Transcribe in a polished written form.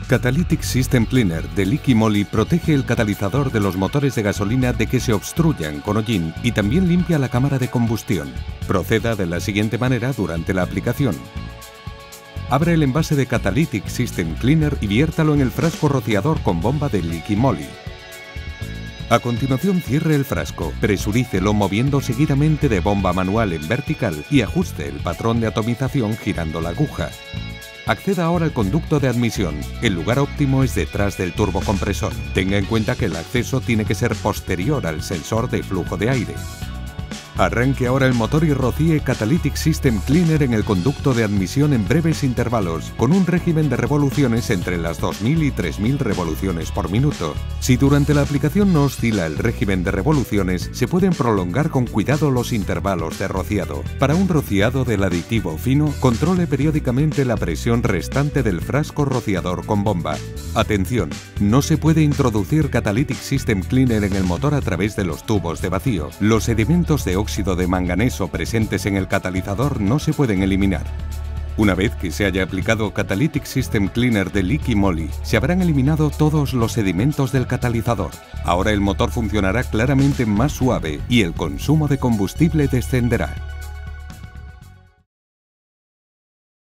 Catalytic System Cleaner de Liqui Moly protege el catalizador de los motores de gasolina de que se obstruyan con hollín y también limpia la cámara de combustión. Proceda de la siguiente manera durante la aplicación. Abra el envase de Catalytic System Cleaner y viértalo en el frasco rociador con bomba de Liqui Moly. A continuación cierre el frasco, presurícelo moviendo seguidamente de bomba manual en vertical y ajuste el patrón de atomización girando la aguja. Acceda ahora al conducto de admisión. El lugar óptimo es detrás del turbocompresor. Tenga en cuenta que el acceso tiene que ser posterior al sensor de flujo de aire. Arranque ahora el motor y rocíe Catalytic System Cleaner en el conducto de admisión en breves intervalos, con un régimen de revoluciones entre las 2000 y 3000 revoluciones por minuto. Si durante la aplicación no oscila el régimen de revoluciones, se pueden prolongar con cuidado los intervalos de rociado. Para un rociado del aditivo fino, controle periódicamente la presión restante del frasco rociador con bomba. Atención, no se puede introducir Catalytic System Cleaner en el motor a través de los tubos de vacío. Los sedimentos de óxido de manganeso presentes en el catalizador no se pueden eliminar. Una vez que se haya aplicado Catalytic System Cleaner de Liqui Moly, se habrán eliminado todos los sedimentos del catalizador. Ahora el motor funcionará claramente más suave y el consumo de combustible descenderá.